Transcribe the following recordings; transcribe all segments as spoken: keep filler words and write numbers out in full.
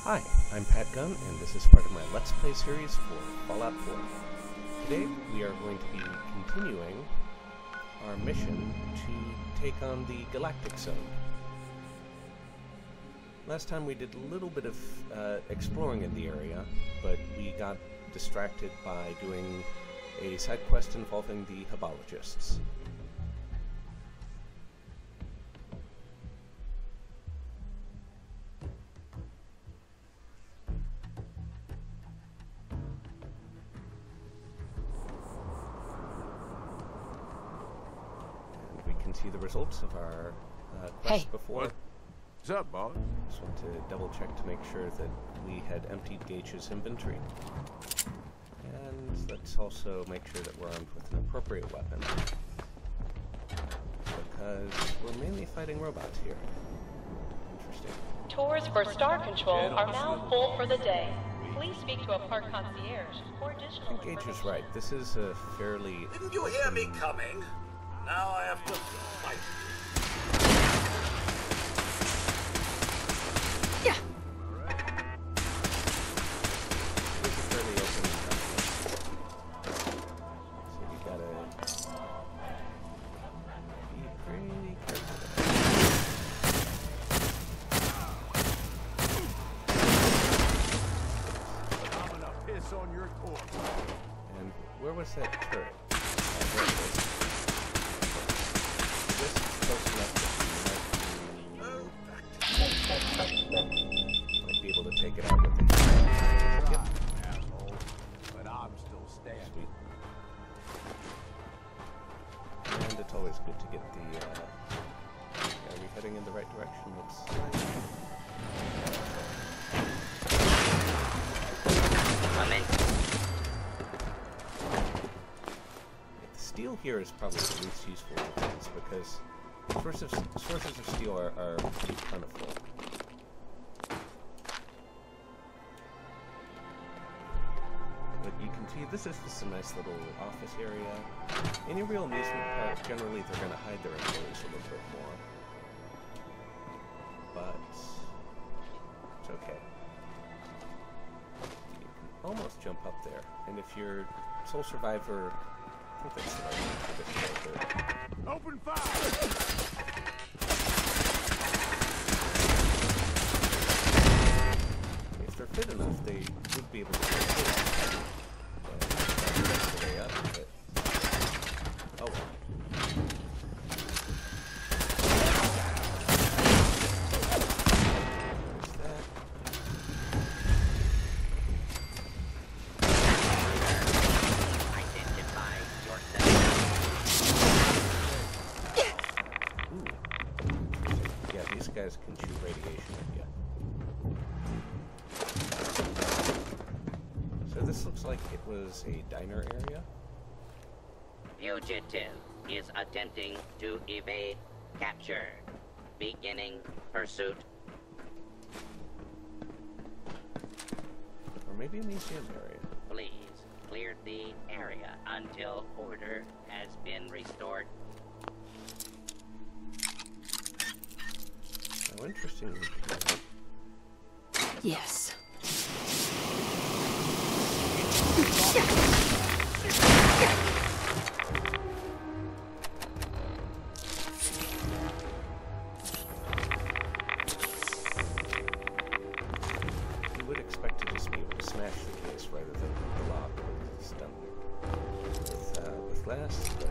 Hi, I'm Pat Gunn, and this is part of my Let's Play series for Fallout four. Today, we are going to be continuing our mission to take on the Galactic Zone. Last time we did a little bit of uh, exploring in the area, but we got distracted by doing a side quest involving the Hebologists. See the results of our uh, quest hey. before. What? What's up, boss? Just want to double check to make sure that we had emptied Gage's inventory. And let's also make sure that we're armed with an appropriate weapon. Because we're mainly fighting robots here. Interesting. Tours for Star Control are now full for the day. Please speak to a park concierge for additional I think Gage is right. This is a fairly... Didn't you hear me coming? Now I have to fight. Yeah. This is fairly open environment. So you gotta be pretty careful. I'm gonna piss on your corpse. And where was that turret? Uh, there it is. Just close enough that you might be, might be able to take it out with it. Yep. Asshole. But I'm still standing. Sweet. And it's always good to get the, uh... are we heading in the right direction? Let's... I'm in. The steel here is probably the least useful of things because sources, sources of steel are, are pretty plentiful. But you can see this is just a nice little office area. In a real amusement park, generally they're going to hide their employees a little bit more. But it's okay. You can almost jump up there. And if you're sole survivor, I think that's the right one for this character. Open fire! If they're fit enough, they would be able to get it. But that's the way up, but... oh well. There's that. Identify yourself. Ooh. Yeah, these guys can shoot radiation at you. So this looks like it was a diner area. Fugitive is attempting to evade capture. Beginning pursuit. Or maybe a museum area. Please clear the area until order has been restored. How interesting. Yes. You would expect to just be able to smash the case rather than the lock with stone. With, uh, with glass, but...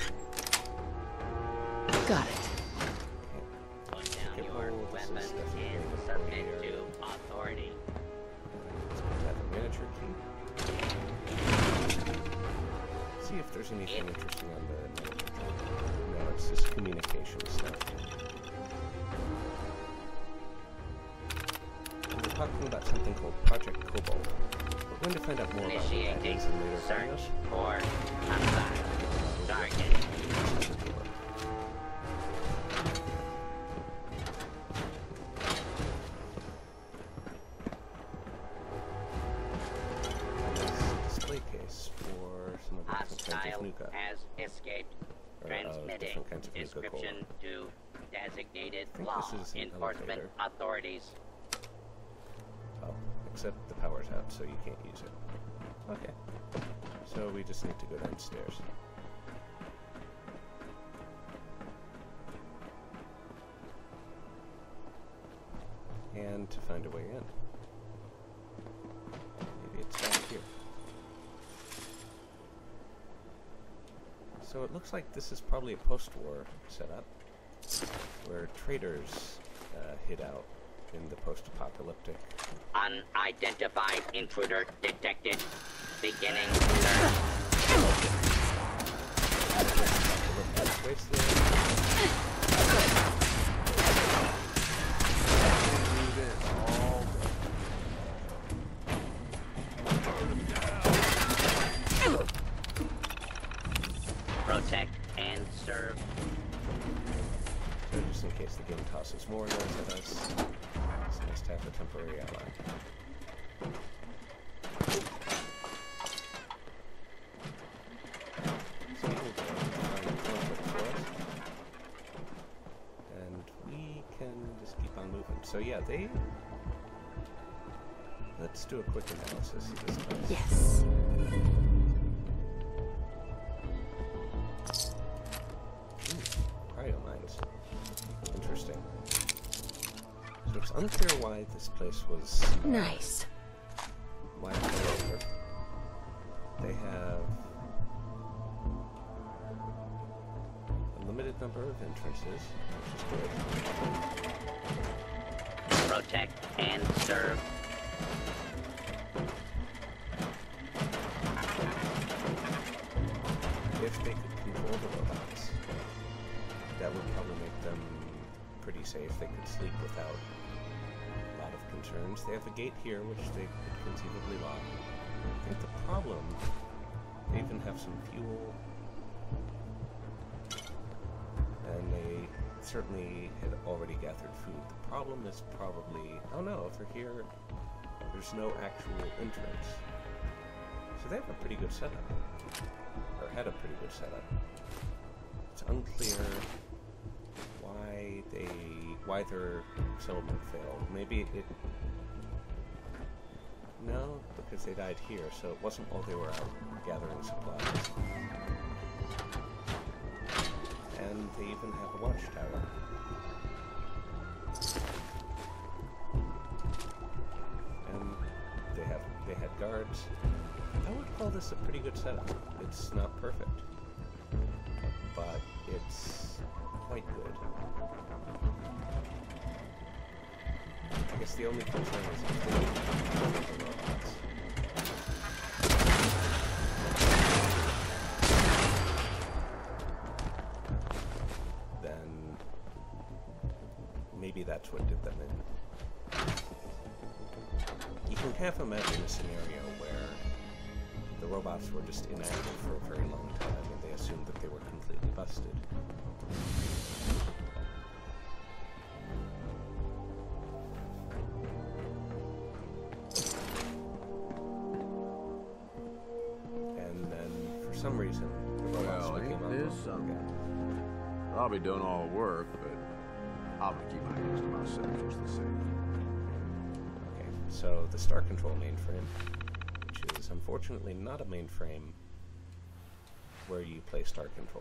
Got it. Put down Okay, your well, this is weapon definitely and a submit area. to authority. Let's put that in miniature key. See if there's anything interesting on the miniature key. No, it's just communication stuff. And we're talking about something called Project Cobalt. We're going to find out more about what that Initiating is in later search videos. for outside target. Display case for some of the different kinds Hostile of nuka. has escaped. Or, uh, Transmitting different kinds of nuka cola. description to designated I think law this is an enforcement elevator. authorities. Uh, except the power's out, so you can't use it. Okay. So we just need to go downstairs. And to find a way in. Maybe it's back here. So it looks like this is probably a post-war setup, where traders uh, hid out in the post-apocalyptic. Unidentified intruder detected. Beginning protect and serve. So just in case the game tosses more noise at us, it's nice to have a temporary ally. So we'll go find a conflict for us. And we can just keep on moving. So yeah, they... Let's do a quick analysis of this place. Yes. Cryo mines. Interesting. So it's unclear why this place was Nice. why it fell over. They have a limited number of entrances, which is good. Protect and serve. If they could control the robots, that would probably make them pretty safe. They could sleep without a lot of concerns. They have a gate here, which they could conceivably lock. I think the problem, they even have some fuel, and they certainly had already gathered food. The problem is probably, oh no, if they're here, there's no actual entrance. So they have a pretty good setup. Or had a pretty good setup. It's unclear why they why their settlement failed. Maybe it no, because they died here, so it wasn't while they were out gathering supplies. And they even have a watchtower. And they have they had guards. I would call this a pretty good setup. It's not perfect, but it's quite good. I guess the only concern is if they don't control the robots. Then maybe that's what did them in. You can half imagine a scenario where the robots were just inactive for a very long time, and they assumed that they were completely busted. And then, for some reason, the robots Well, became ain't this unlocked something? again. I'll be doing all the work, but I'm gonna keep my hands to myself just the same. Okay, so the Star Control mainframe, which is unfortunately not a mainframe where you play Star Control.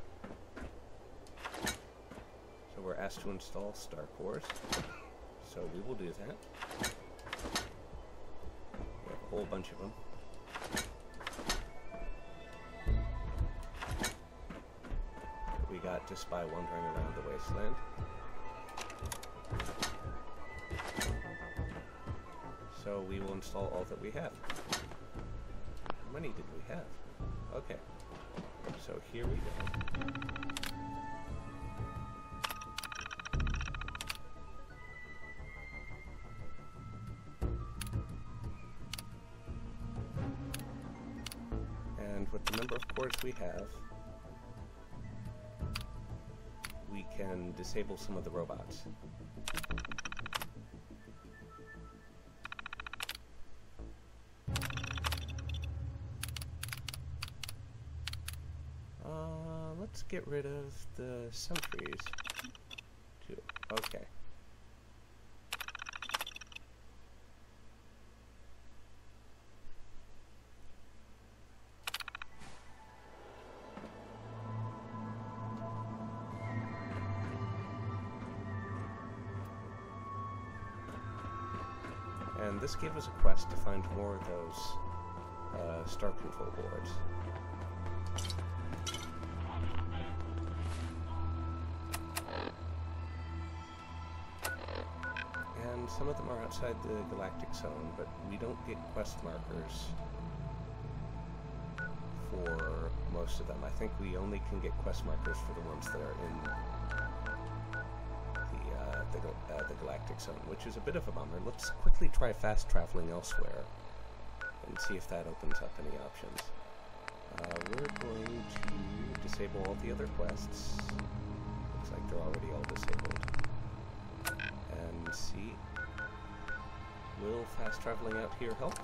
So we're asked to install Star Cores, so we will do that. We have a whole bunch of them. That we got just by wandering around the wasteland. So we will install all that we have. How many did we have? Okay. So here we go. And with the number of cores we have, we can disable some of the robots. Uh, let's get rid of the sentries, too. Okay. And this gave us a quest to find more of those uh, star control boards. And some of them are outside the Galactic Zone, but we don't get quest markers for most of them. I think we only can get quest markers for the ones that are in the, uh, the, uh, the Galactic Zone, which is a bit of a bummer. Let's quickly try fast traveling elsewhere and see if that opens up any options. Uh, we're going to disable all the other quests. Looks like they're already all disabled. And see, will fast traveling out here help?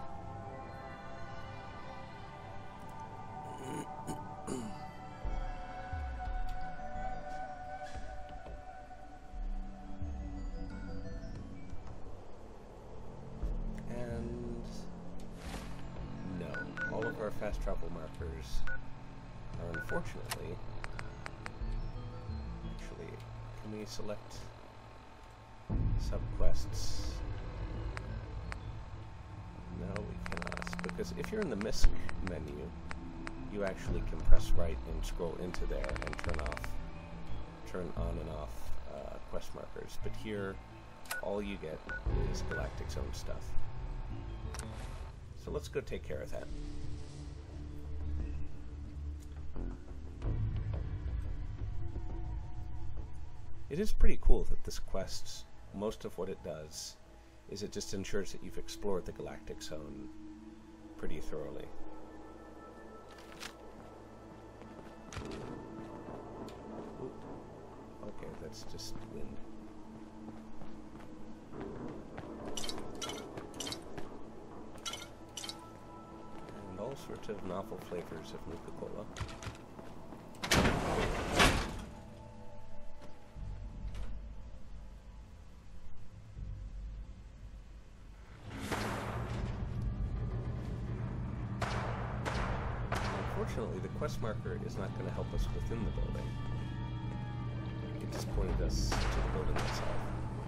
And no, all of our fast travel markers are unfortunately. Actually, can we select subquests? No, we cannot, because if you're in the misc menu, you actually can press right and scroll into there and turn off, turn on and off uh, quest markers. But here, all you get is Galactic Zone stuff. So let's go take care of that. It is pretty cool that this quest, most of what it does, is it just ensures that you've explored the Galactic Zone pretty thoroughly. Ooh. Okay, that's just wind. And all sorts of novel flavors of Nuka-Cola. Unfortunately, the quest marker is not going to help us within the building. It just pointed us to the building itself.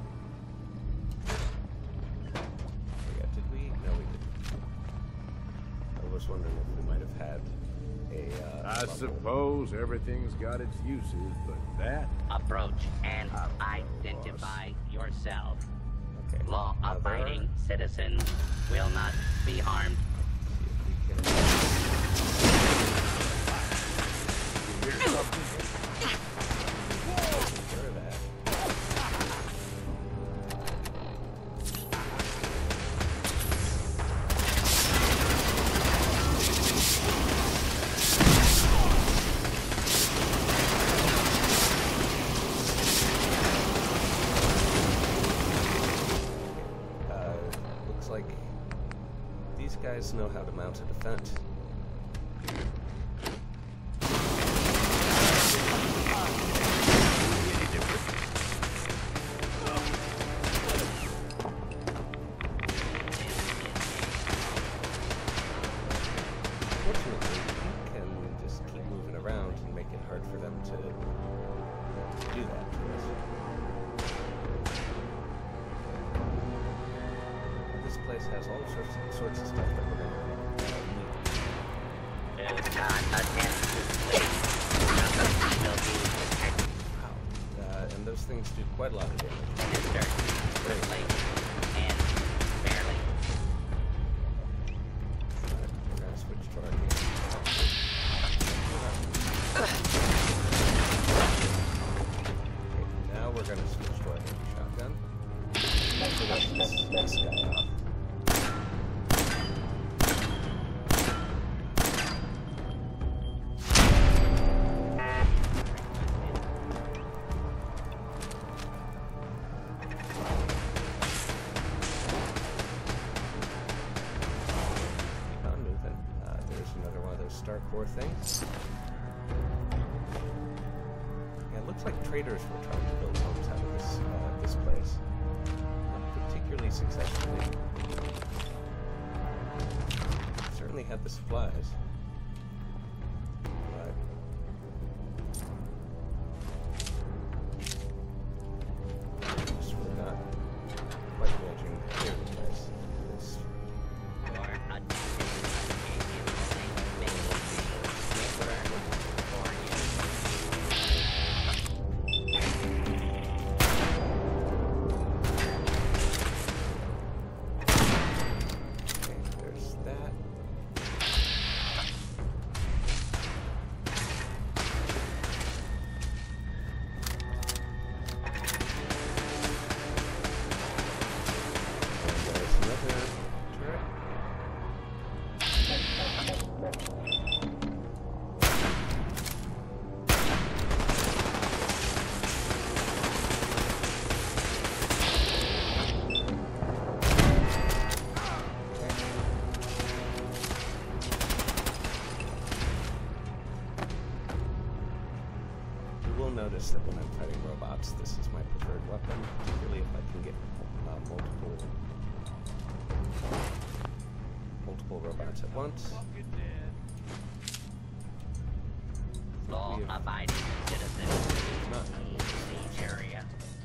Oh yeah, did we? No, we didn't. I was wondering if we might have had a, uh, I level. suppose everything's got its uses, but that... Approach and identify yourself. Okay. Law-abiding citizens will not be harmed. See if we can... Here's something. Sure of that. Uh, looks like these guys know how to mount a defense. Has all sorts of, sorts of stuff that we're going to need. Wow. Uh, and those things do quite a lot of damage. Quickly and barely. Alright, we're going to switch to our game. Okay, now we're going to switch to our heavy shotgun. Hopefully that's this, this guy off. Core things. Yeah, it looks like traders were trying to build homes out of this uh, this place. Not particularly successfully. Certainly had the supplies. But just were not quite managing to clear the place. notice that when I'm fighting robots, this is my preferred weapon, particularly if I can get uh, multiple multiple robots at once. Law-abiding citizens leave the area.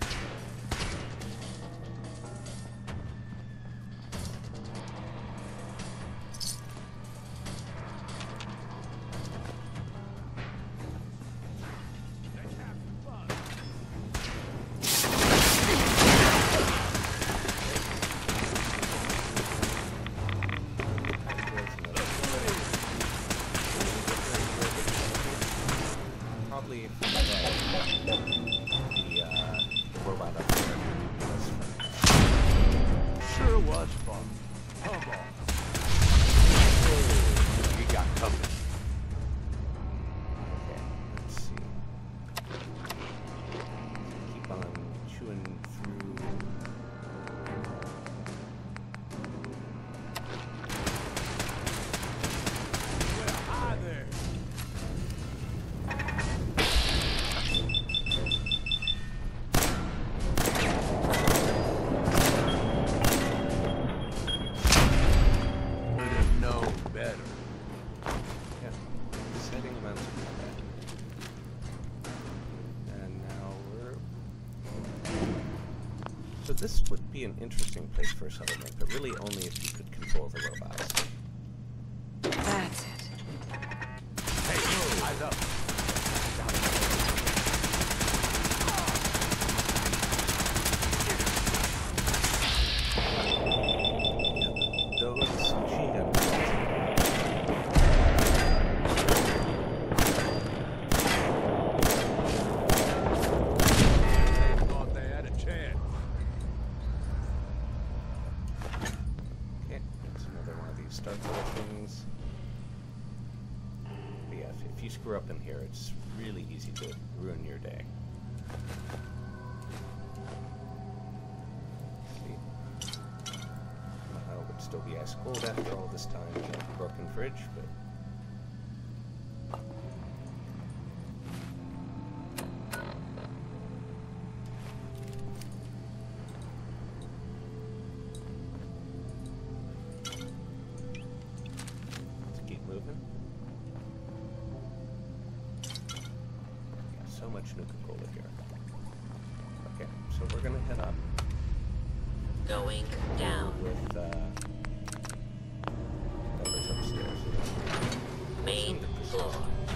Probably if we had the uh, robot up there was fun. Sure was fun. Come on. Hey, we got company. Okay, let's see. Keep on chewing through. Hi there. So this would be an interesting place for a settlement, but really only if you could control the robots. That's it. Hey, eyes up. Yeah, those machine gun bullets. They thought they had a chance. Okay, that's another one of these start door things. But yeah, if, if you screw up in here, it's really easy to ruin your day. Let's see. Well, it would still be ice cold after all this time in a broken fridge, but so much Nuka-Cola here. Okay, so we're gonna head up. Going down. With, uh... Whoever's upstairs. Main floor.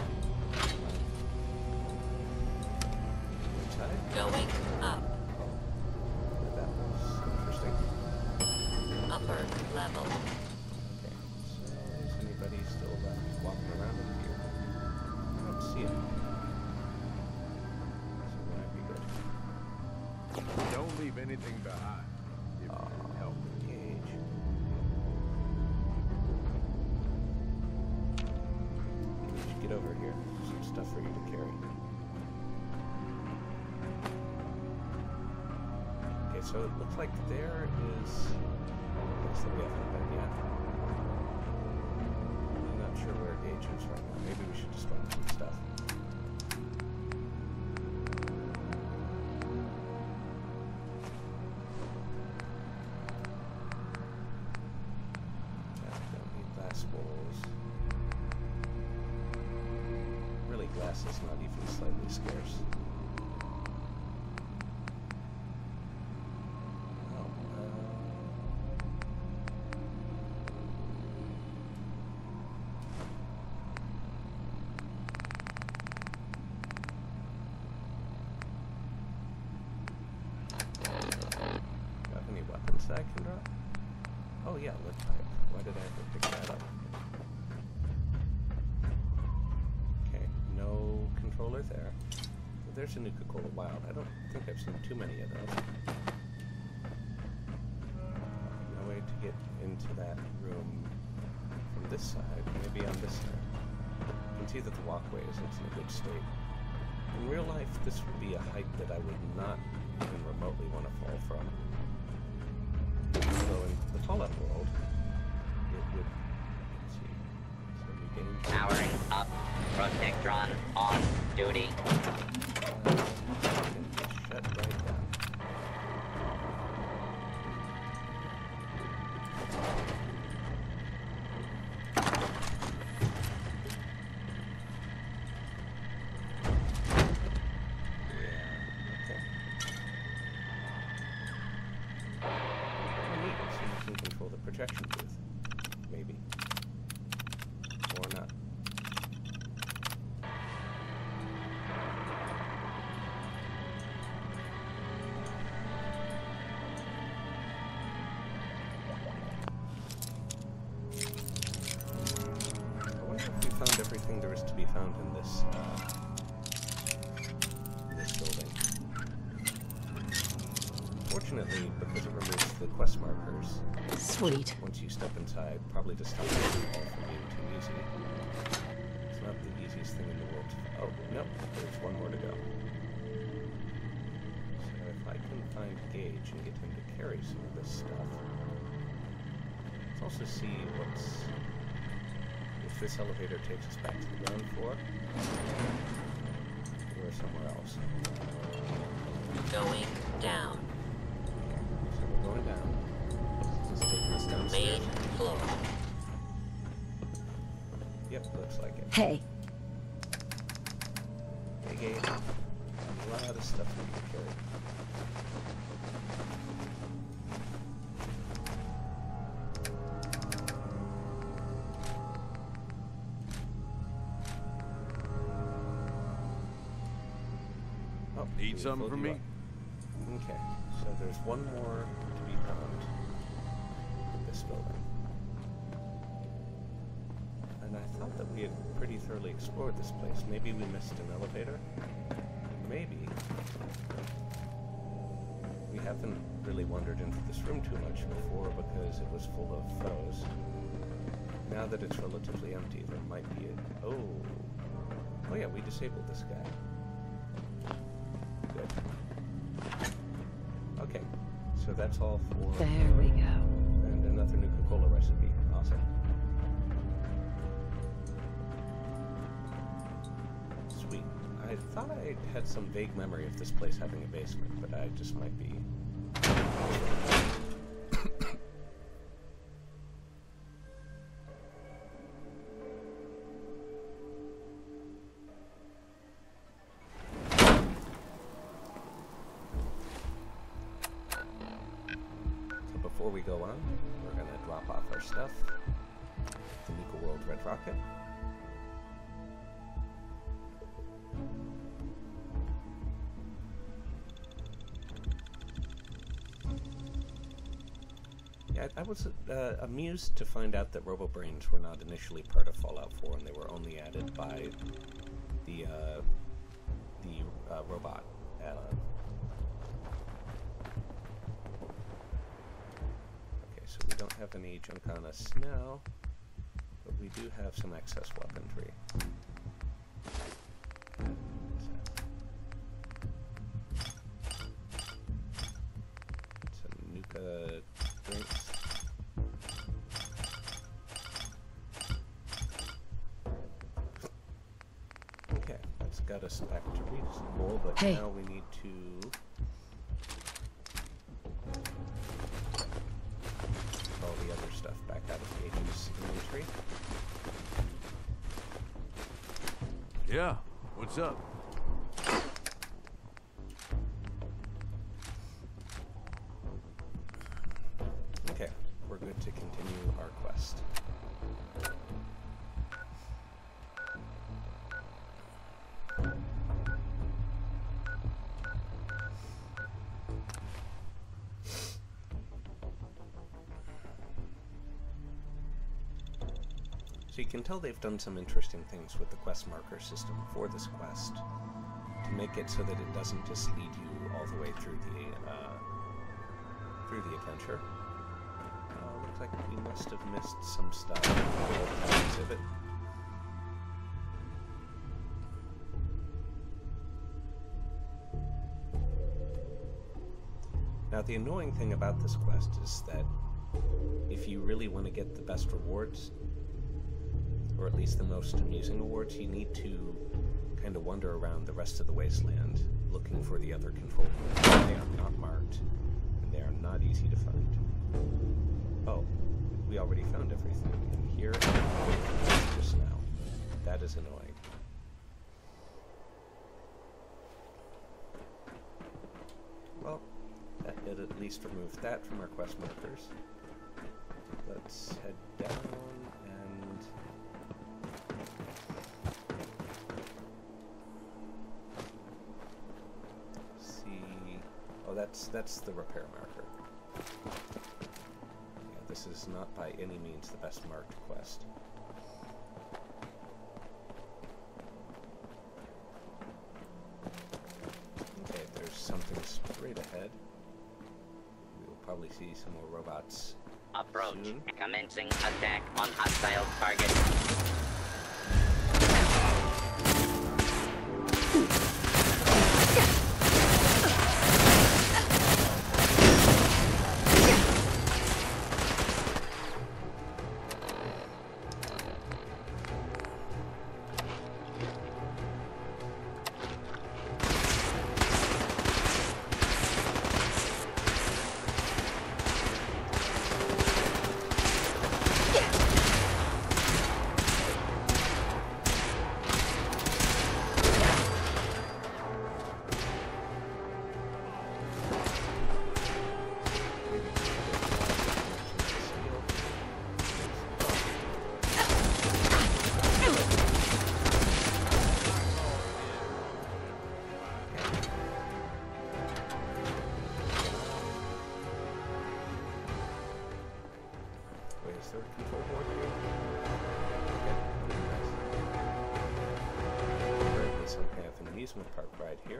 Inside? Going up. That was interesting. Upper level. Okay, so is anybody still uh, walking around in here? I don't see it. Don't leave anything behind. If you can help it. Gauge. Gauge, get over here. Some stuff for you to carry. Okay, so it looks like there is a place that we haven't been yet. I'm not sure where Gauge is right now. Maybe we should just find some stuff. Really, glass is not even slightly scarce. Oh, uh... Got any weapons that I can drop? Oh yeah, let's try it. Why did I ever pick that up? No controller there. Well, there's a Nuka-Cola Wild. I don't think I've seen too many of those. No way to get into that room from this side. Maybe on this side. You can see that the walkway isn't in a good state. In real life, this would be a height that I would not even remotely want to fall from. So in the Fallout world, it would... Let's see. So you gain... Powering up. Protectron on duty. Uh, projection booth. Maybe. Or not. I wonder if we found everything there is to be found in this, uh, this building. Fortunately, because it removes the quest markers, Sweet. once you step inside, probably to stop it all from being too easy. It's not the easiest thing in the world to... Oh, no, there's one more to go. So if I can find Gage and get him to carry some of this stuff... Let's also see what's... if this elevator takes us back to the ground floor, or somewhere else. Going down. So we're going down. This is taking us downstairs. Main floor. Yep, looks like it. Hey. Hey, Gage. A lot of stuff we can carry. Oh, Need we something filled from you me? up. Okay, so there's one more to be found in this building. And I thought that we had pretty thoroughly explored this place. Maybe we missed an elevator? Maybe. We haven't really wandered into this room too much before because it was full of foes. Now that it's relatively empty, there might be a... Oh! Oh yeah, we disabled this guy. Good. Okay, so that's all for... There we go. And another Nuka-Cola recipe. Awesome. Sweet. I thought I had some vague memory of this place having a basement, but I just might be... Before we go on, we're going to drop off our stuff. The Nuka World Red Rocket. Yeah, I was uh, amused to find out that Robo-Brains were not initially part of Fallout four, and they were only added by the, uh, the uh, robot add-on. So we don't have any junk on us now, but we do have some excess weaponry. Some Nuka drinks. Okay, that's got us back to reasonable, but Hey. now we need to... all the other stuff back out of Gage's inventory. Yeah, what's up? Okay, we're good to continue our quest. So you can tell they've done some interesting things with the quest marker system for this quest to make it so that it doesn't just lead you all the way through the uh, through the adventure. Uh, looks like we must have missed some stuff in the exhibit. Now the annoying thing about this quest is that if you really want to get the best rewards, or at least the most amusing awards, you need to kind of wander around the rest of the wasteland looking for the other control rooms. They are not marked, and they are not easy to find. Oh, we already found everything in here just now. That is annoying. Well, that did at least remove that from our quest markers. Let that's that's the repair marker. Yeah, this is not by any means the best marked quest. Okay, there's something straight ahead. We will probably see some more robots. Approach. Soon. Commencing attack on hostile target. Is there a control board here? Okay, nice. Apparently some kind of an amusement park ride here.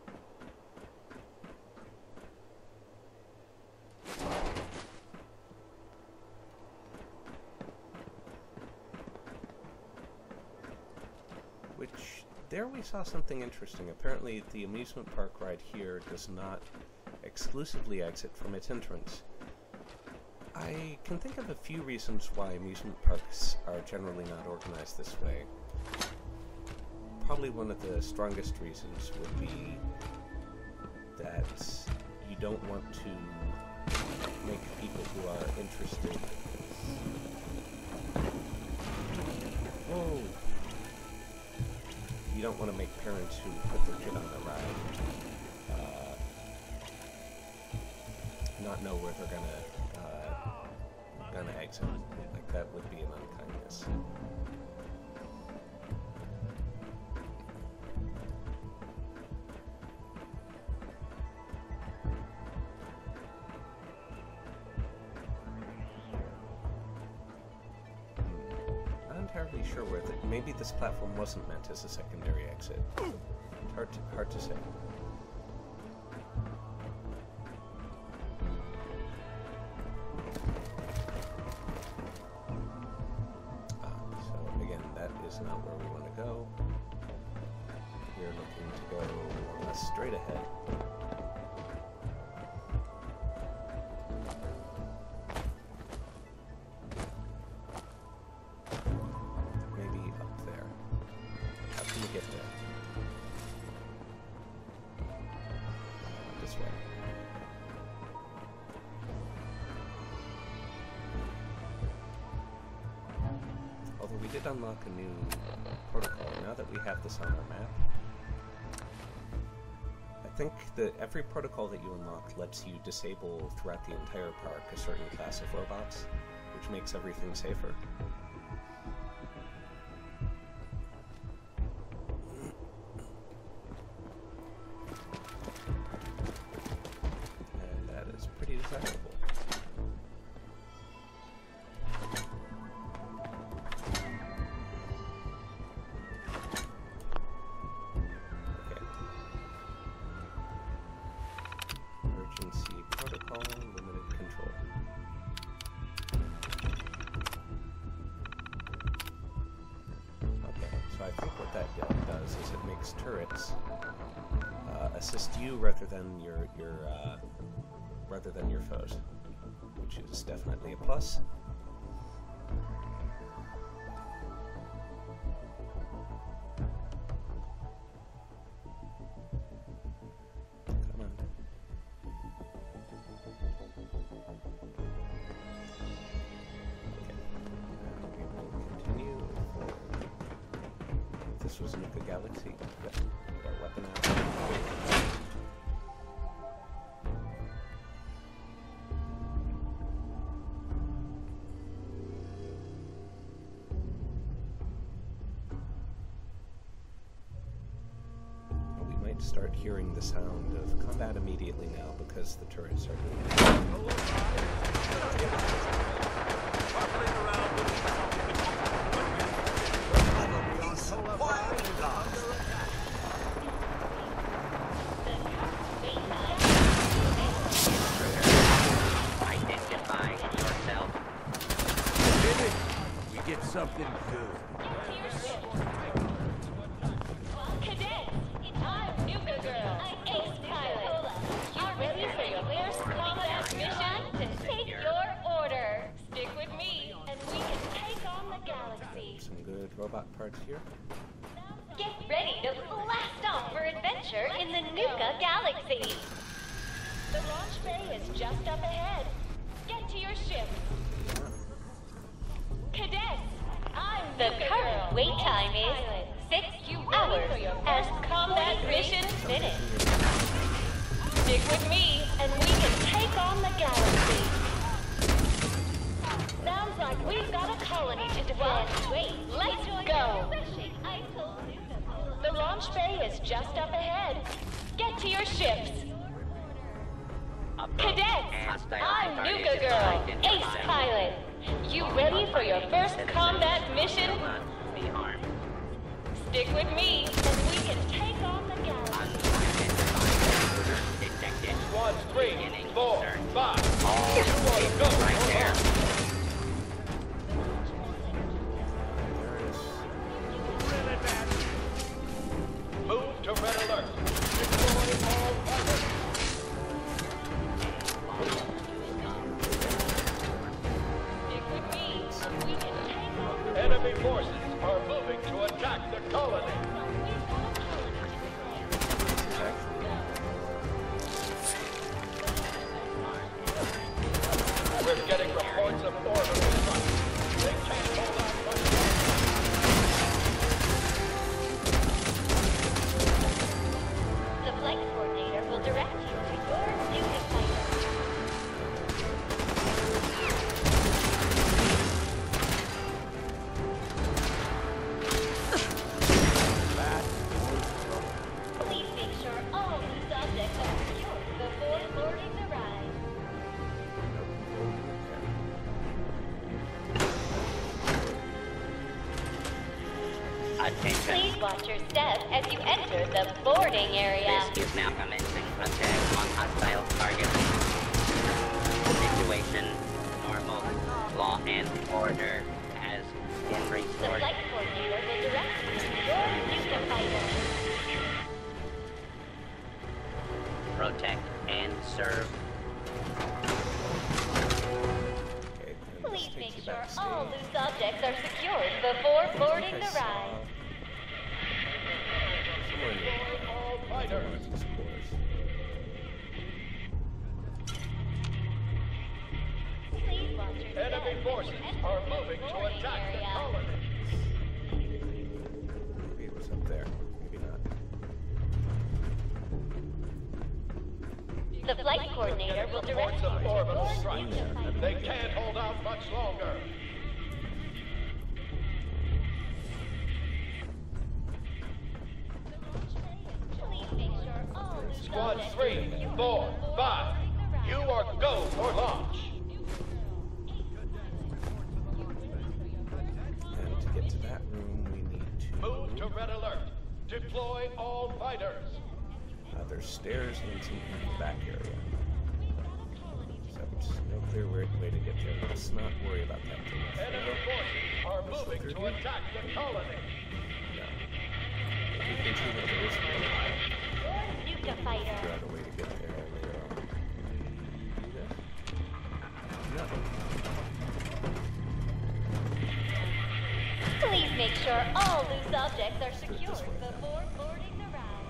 Which, there we saw something interesting. Apparently the amusement park ride here does not exclusively exit from its entrance. I can think of a few reasons why amusement parks are generally not organized this way. Probably one of the strongest reasons would be that you don't want to make people who are interested... Whoa! You don't want to make parents who put their kid on the ride uh, not know where they're gonna gonna exit. Like, that would be an unkindness. Hmm. Not entirely sure where the, maybe this platform wasn't meant as a secondary exit. It's hard to, hard to say. Not where we want to go. We're looking to go more or less straight ahead. Maybe up there. How can we get there? This way. Although we did unlock a new protocol, now that we have this on our map, I think that every protocol that you unlock lets you disable throughout the entire park a certain class of robots, which makes everything safer. And that is pretty desirable. Turrets uh, assist you rather than your your uh, rather than your foes, which is definitely a plus. Come on. Okay. Now we will continue forward. This was Nuka Galaxy. Yep. Got a weapon out. We might start hearing the sound of combat immediately now because the turrets are doing it. Identify yourself. We get something good. Cadets, I'm Nuka Girl, Ace Pilot. You ready for your first combat mission? To take your order. Stick with me, and we can take on the galaxy. Some good robot parts here. Get ready to blast off for adventure in the Nuka Galaxy. The launch bay is just up ahead. Get to your ship. Cadets, I'm the current wait time is six hours as combat mission finished. Stick with me, and we can take on the galaxy. Sounds like we've got a colony to defend. Wait, let's go. The launch bay is just up ahead. Get to your ships. Cadets, I'm Nuka Girl, Ace Pilot. You ready for your first combat mission? Be armed. Stick with me, and we can take on the galaxy. Detected. Squad three, Beginning four, search. five. All You want to go right there. Move to red alert. Deploy all fighters. Stick with me, and we can take on the Enemy forces are moving to attack the colony. We're getting reports of orbital strikes. They can't hold out much The flight coordinator will direct you to your duty fighter. Please make sure all the subjects are secure before boarding the ride. Attention. Please watch your step as you enter the boarding area. This is now commencing attack on hostile targets. Situation normal. Law and order has been The restored. flight coordinator will direct you to your Nuka fighter. Protect and serve. Okay, and this Please takes make you sure backstage. all loose objects are secured before boarding I the saw ride. somewhere in the- all fighters. these cores. Please watch your step Enemy as you forces enter are the moving to boarding attack the area. colony. Maybe it was up there. Maybe not. The flight coordinator will direct Reports you of to orbital your strikes. Nuka fighter. They can't hold out much longer. Please make sure all loose Squad objects three, are secured four, before five. boarding the ride. You are go for launch. And to get to that room, we need to... Move to red alert. Deploy all fighters. Uh, there's stairs and some in the back area. So, no clear way way to get there. Let's not worry about that too much. Enemy forces are moving to attack the colony. Yeah. If you can see that there is a Your Nuka figure fighter. out a way to get there later on. Do this? No. Please make sure all loose objects are secured before boarding the ride.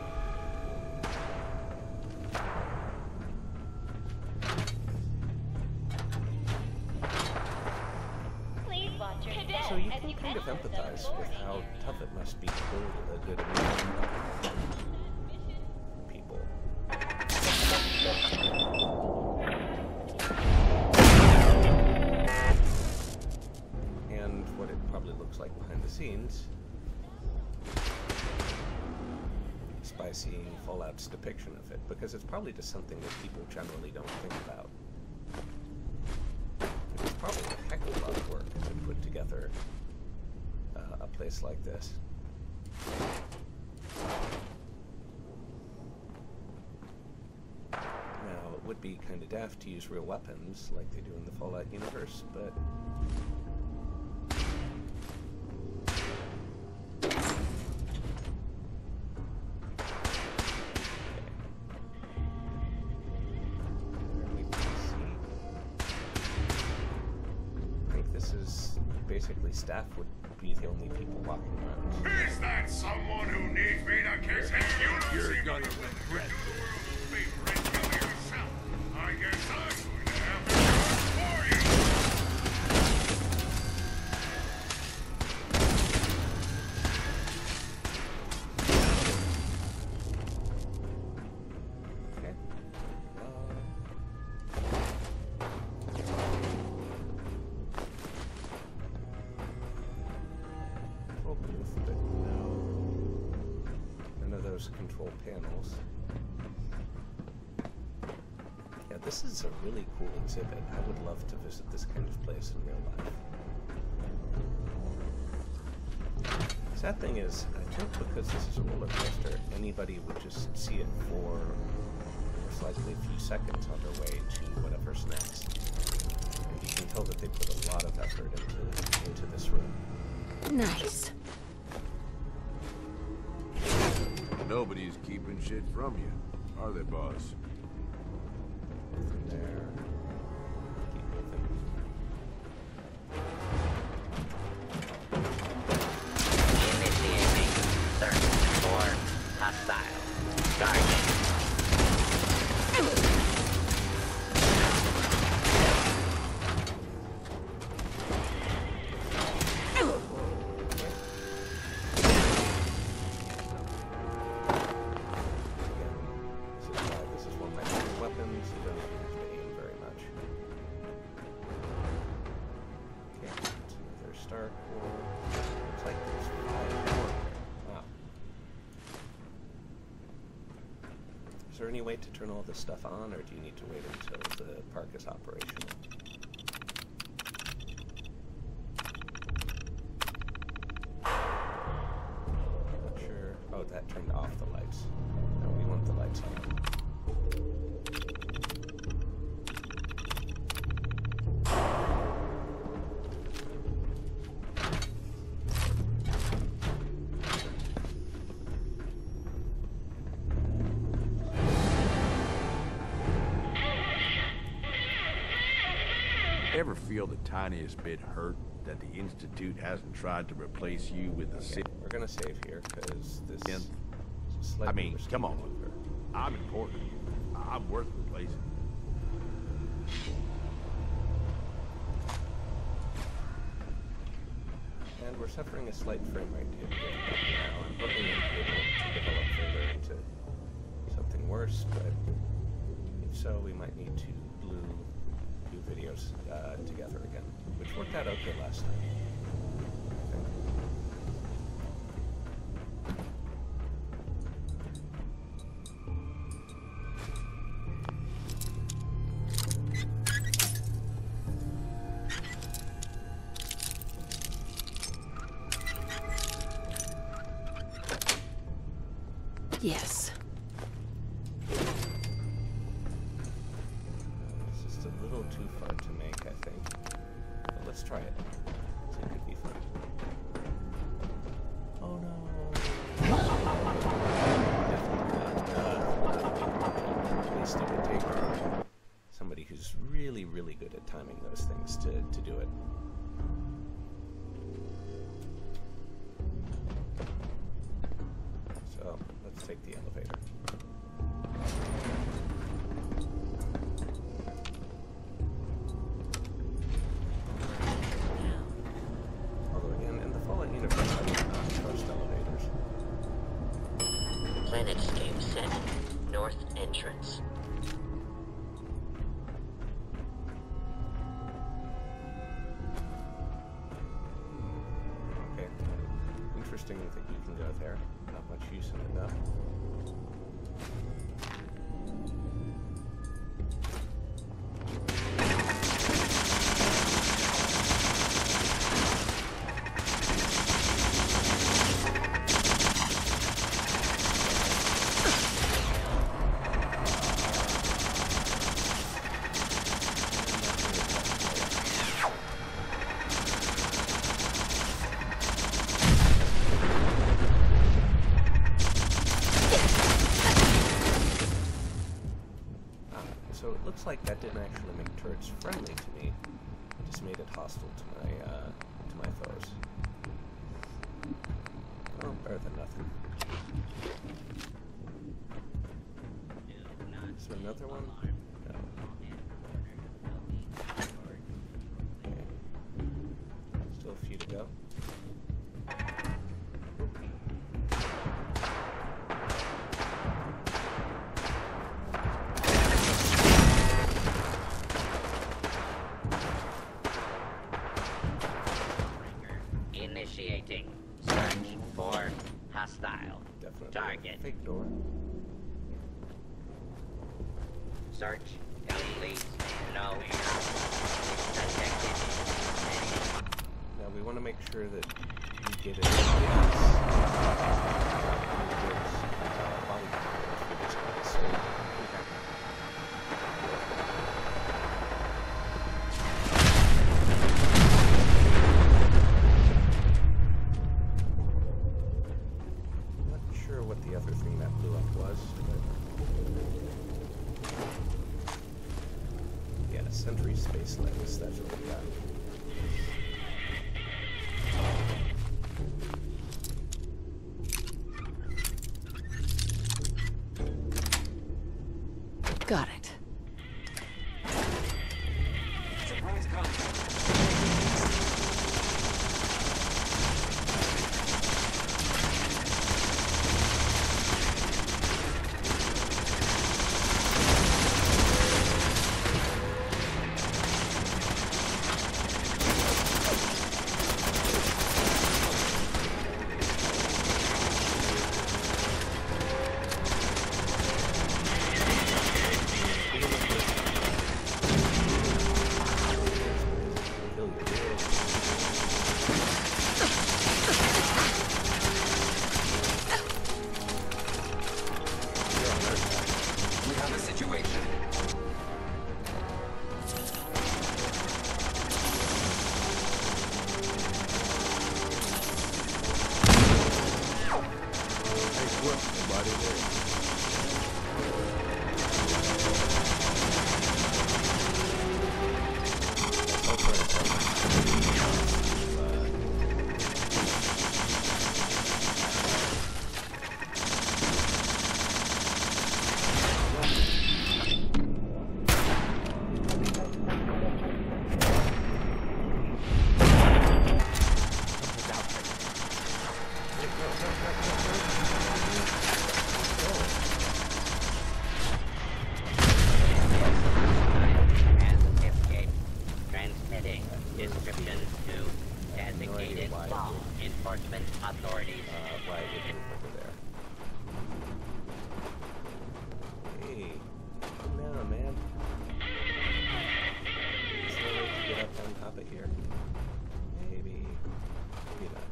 Please watch your step So you as can you kind of enter the empathize with boarding how area. tough it must be to build a good immune people. And what it probably looks like behind the scenes. It's by seeing Fallout's depiction of it, because it's probably just something that people generally don't think about. It's probably a heck of a lot of work to put together uh, a place like this. Now, it would be kind of daft to use real weapons like they do in the Fallout universe, but... Basically, staff would be the only people walking around. Is that someone who needs me to kiss him? You don't You're seem gonna to be regret the world's favorite killer yourself. I guess I'm going to have to do it for you. Okay. Uh... But no, none of those control panels. Yeah, this is a really cool exhibit. I would love to visit this kind of place in real life. Sad thing is, I think because this is a roller coaster, anybody would just see it for most likely a few seconds on their way to whatever's next. And you can tell that they put a lot of effort into into this room. Nice. Nobody's keeping shit from you, are they, boss? Nothing there. Keep moving. Initiating search for hostile target. Is there any way to turn all this stuff on, or do you need to wait until the park is operational? Not sure. Oh, that turned off the lights. No, we want the lights on. Ever feel the tiniest bit hurt that the Institute hasn't tried to replace you with the Okay, city? we're gonna save here because this And- is slightly I mean, risky come on. maneuver. I'm important. I'm worth replacing. And we're suffering a slight frame rate hit now. I'm hoping it will develop further into something worse, but if so, we might need to glue two videos uh, together again, which worked out okay last time, I think. Yes. It's just a little too far to make, I think. But let's try it. So it could be fun. Oh no. Definitely not. At least it would take somebody who's really, really good at timing those things to, to do it. So let's take the elevator. Although again, in the Fallout universe, I do not trust elevators. Planetscape set. North entrance. Okay. Interesting that you can go there. Not much use in it though. So it looks like that didn't actually make turrets friendly to me. It just made it hostile to my uh, to my foes. Oh, better than nothing. Is there another one? No. Okay. Still a few to go. Initiating search for hostile Definitely. target. Fake door. Search complete. No detected. Now we want to make sure that we get it. What the other thing that blew up was, but yeah, Sentry Space Legs, that's what we got. Got it. enforcement authorities. Uh, why did you over there? Hey, come down, man. Is there a way to get up on top of here? Maybe. Maybe not.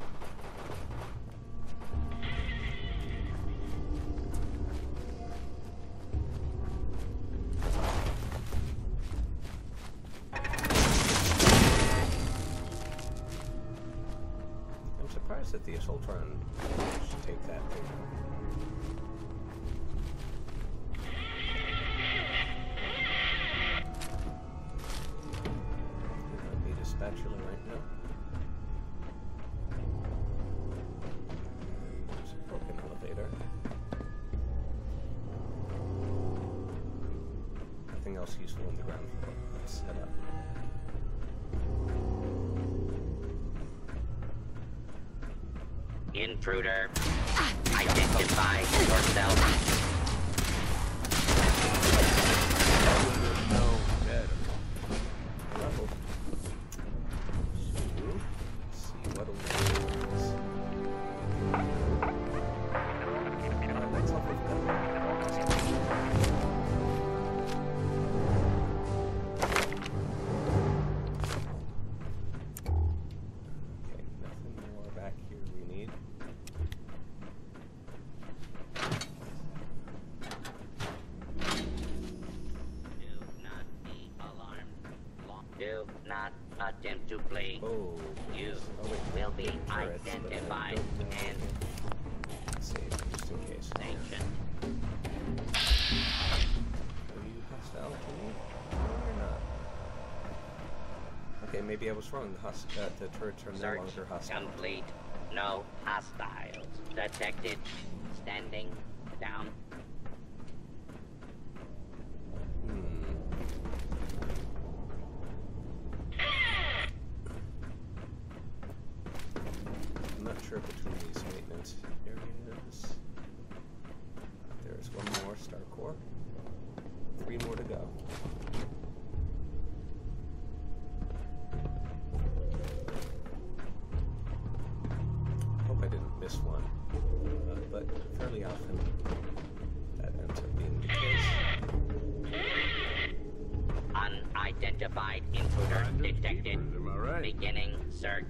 I'm surprised that the Assaultron should take that thing. We don't need a spatula right now. There's a broken elevator. Nothing else useful on the ground floor. Let's head up. Intruder, identify yourself. No, dead. Level. So, let's see what awaits. Uh, that's all we've done. to flee. Oh. You Oh, wait. will be Turrets, but I identified don't know. and Save, just in case. sanctioned. Are you hostile to me? No, you're not. Okay, maybe I was wrong. The, host uh, the turrets are no Search longer hostile. complete. No hostiles detected. Standing down. Hmm. I'm not sure between these maintenance areas. There's one more star core. Three more to go. Hope I didn't miss one, uh, but fairly often that ends up being the case. Unidentified intruder Finders detected. keepers, am I right? Beginning search.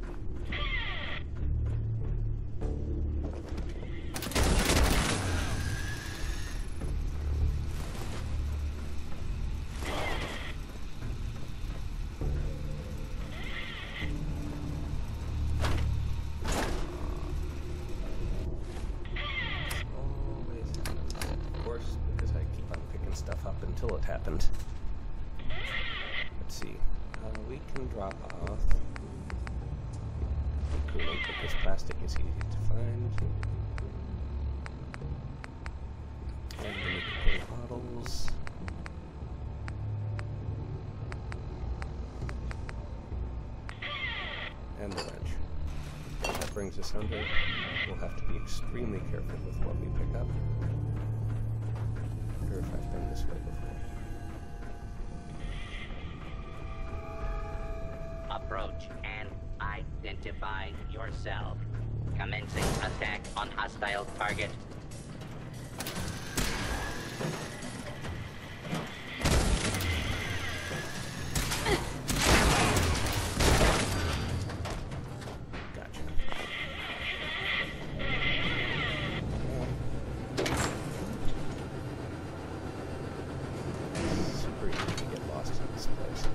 Always happens. Of course, because I keep on picking stuff up until it happened. Let's see. Uh, we can drop off coolant because plastic is easy to find. And the nickel bottles. And the wrench. That brings us under. We'll have to be extremely careful with what we pick up. I wonder if I've been this way before. Approach and identify yourself. Commencing attack on hostile target. Gotcha. Super easy to get lost in this place.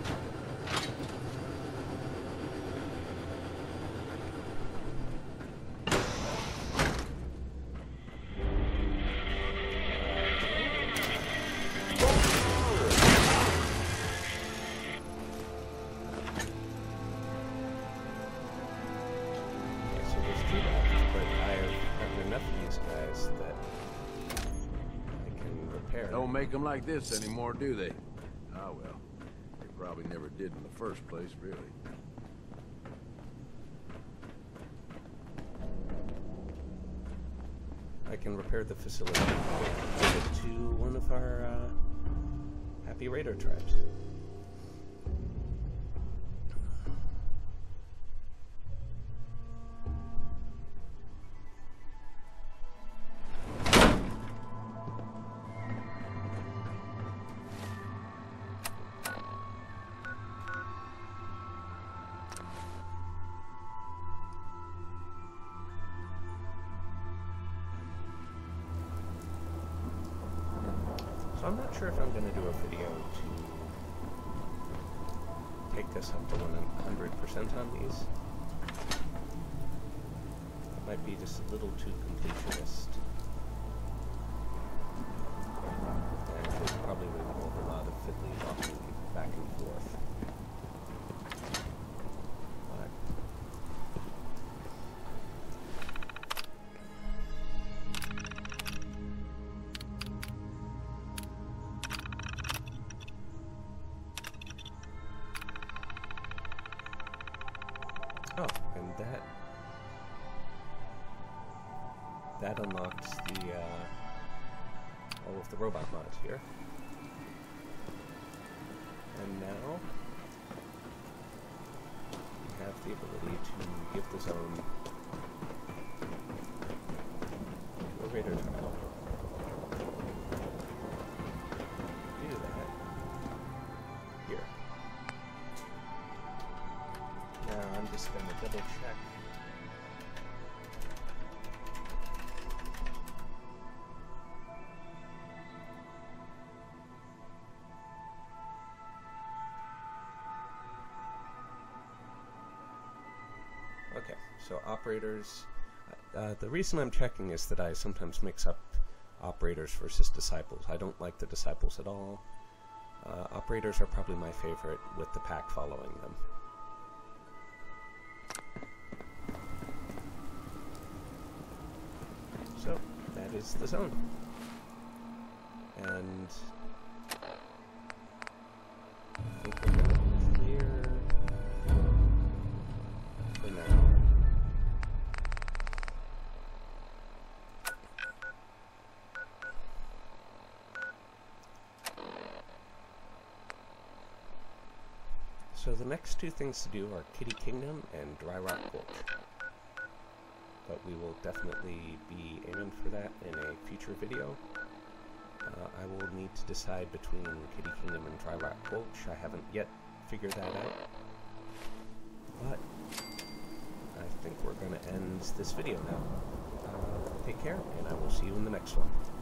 Okay, so there's two left, but I've gotten enough of these guys that I can repair. Don't make them like this anymore, do they? Ah, well. They probably never did in the first place, really. I can repair the facility. Give it to one of our uh, happy raider tribes. So I'm not sure if I'm going to do a video to take this up to one hundred percent on these. It might be just a little too completionist. And it probably would involve a lot of fiddly walking back and forth. But oh, and that that unlocks the uh, all of the robot mods here. And now we have the ability to give the zone to a raider trial. Do that here. Now I'm just going to double check. Okay, so operators. Uh, the reason I'm checking is that I sometimes mix up operators versus disciples. I don't like the disciples at all. Uh, operators are probably my favorite, with the pack following them. So, that is the zone. And I think we're going to clear for now. So the next two things to do are Kitty Kingdom and Dry Rock Gulch. But we will definitely be aiming for that in a future video. Uh, I will need to decide between Kitty Kingdom and Dry Rock Gulch. I haven't yet figured that out. But I think we're going to end this video now. Uh, take care, and I will see you in the next one.